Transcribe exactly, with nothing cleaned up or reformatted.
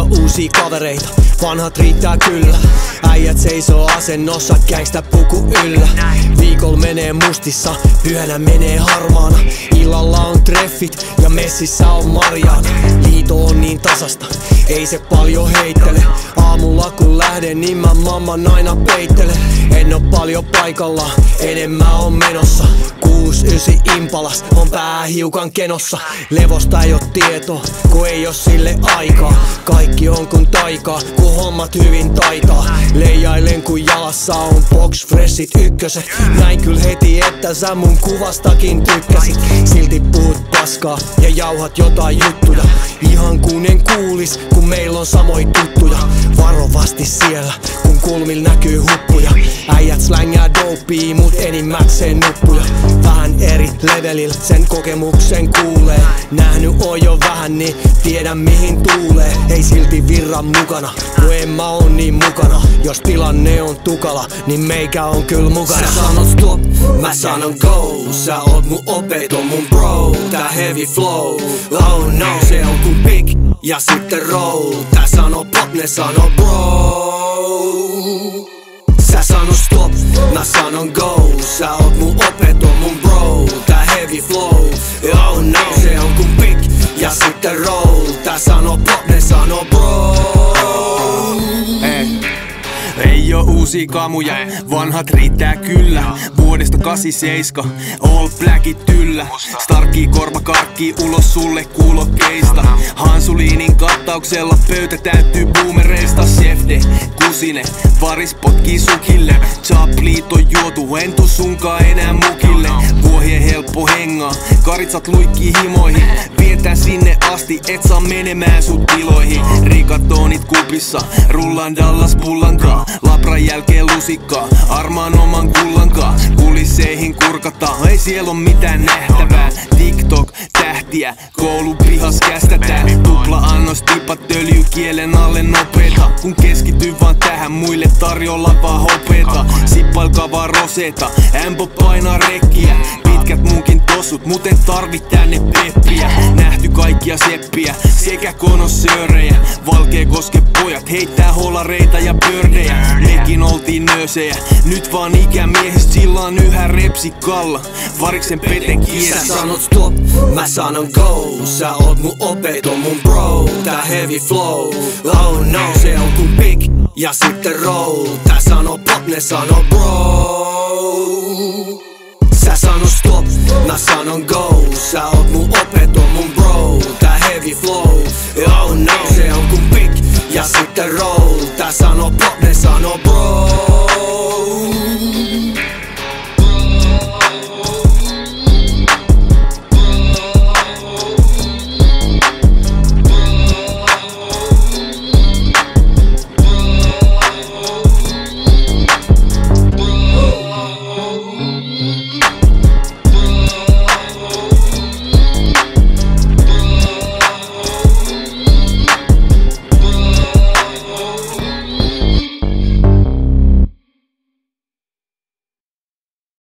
oo uusia kavereita, vanhat riittää kyllä. Äijät seisoo asennossa, gangsta puku yllä. Viikolla menee mustissa, pyhänä menee harmaana. Illalla on treffit ja messissä on Marjaana. Liito on niin tasasta, ei se paljon heittele. Aamulla kun lähden, niin mä mamman aina peittele. En oo paljon paikalla, enemmän on menossa. Kuusi ysi Impalas, on pää hiukan kenossa. Levosta ei oo tietoa, kun ei oo sille aikaa. Kaikki on kun taikaa, kun hommat hyvin taitaa. Leijailen kun jalassa on box freshit ykköset. Näin kyl heti, että sä mun kuvastakin tykkäsit. Silti puhut paskaa ja jauhat jotain juttuja. Ihan kun en kuulis, kun meillä on samoin tuttuja. Varovasti siellä, kun kulmil näkyy huppuja. Äijät slängää dopea, mut enimmäkseen nuppuja. Vähän eri levelillä, sen kokemuksen kuulee. Nähnyt oon jo vähän, niin tiedän mihin tuulee. Ei silti virran mukana, kun en mä oon niin mukana. Jos tilanne on tukala, niin meikä on kyl mukana. Sä sanot stop, mä sanon go. Sä oot mun opeton mun bro. Tää heavy flow, oh no. Se on kun pick ja sitten roll. Tää sano pop, ne sano bro. Sä sano stop, mä sanon go. Sä oot mun opeton mun bro. Tää heavy flow, oh no. Se on kun pick ja sitten roll. Tää sano pop, ne sano bro. Hey. Ei oo uusia kamuja, vanhat riittää kyllä. Vuodesta kahdeksankymmentäseitsemän, all blackit yllä. Starkii korva karkkii ulos sulle kuulokkeista. Hansuliinin kattauksella pöytä täyttyy boomereista. Chefde, kusine, varis potkii sukille. Chaplit on juotu, en tuu sunkaan enää mukille. Vuohien helppo hengaa, karitsat luikkii himoihin. Vietään sinne asti, et saa menemään sut tiloihin. Rikatonit kupissa, rullaan Dallas pullankaa. Labran jälkeen lusikkaa, armaan oman kullankaa. Kulisseihin kurkataan, ei siellä on mitään nähtävää. TikTok, tähtiä, koulun pihas kästätään. Tupla annos tipat öljy kielen alle nopeeta. Kun keskity vaan tähän, muille tarjolla vaan hopeeta. Sippailkaa vaan roseta, ämpö painaa rekkiä. Pitkät munkin tossut, muten tarvit tänne peppiä. Nähty kaikkia seppiä, sekä konossöörejä. Valkeakoske pojat heittää holareita ja pördejä. Mekin oltiin nöösejä, nyt vaan ikämiehistä sillä on yhä repsi kalla. Variksen peten kielessä. Sä sanot stop, mä sanon go. Sä oot mun opeton mun bro. Tää heavy flow, oh no. Se on kun pick ja sitten roll. Tää sano pop, ne sano bro. Sä sano stop, mä sanon go. Sä oot mun opeton